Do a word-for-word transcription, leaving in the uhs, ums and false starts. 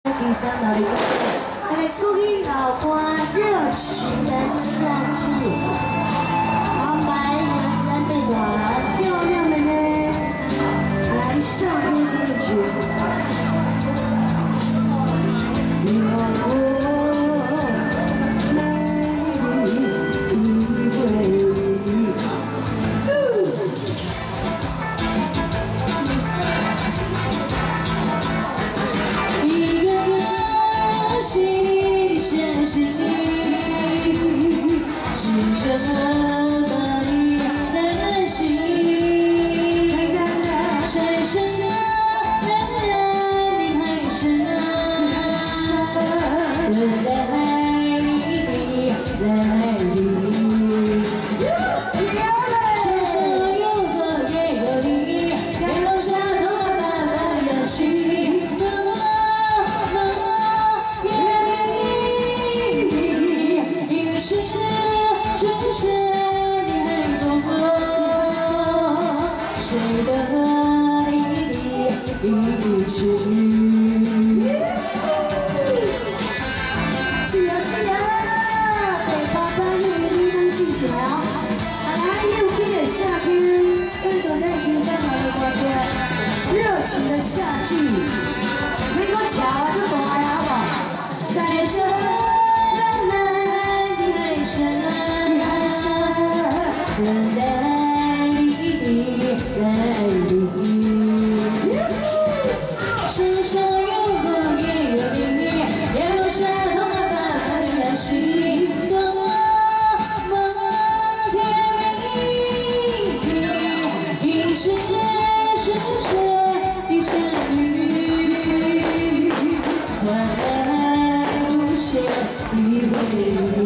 第三道的歌，来鼓起老歌热情的夏季，安排有请咱妹团漂亮妹妹来夏天这一曲。有我美丽的回忆。一个个心相信，是什么把你燃燃心？深深的让人你太深，人在海里，在海里。山上有个也有你，阳光下头发发扬起。问我，问我，愿意，因为是是是你还懂我，谁的你的一起。是啊是啊，第八班因为你拢心情啊，来又给的夏天，跟着咱第三道的歌曲，热情的夏季，每个桥啊都大呀好不好？在这蓝蓝的海上，海上，人在海里，在海里。山上有光也有你，阳光下头发发扬起。问我，问我，甜蜜，因是谁是谁的相遇，换来无限的回忆。